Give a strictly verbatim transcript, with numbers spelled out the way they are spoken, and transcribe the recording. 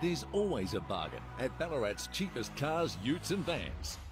There's always a bargain at Ballarat's cheapest cars, utes and vans.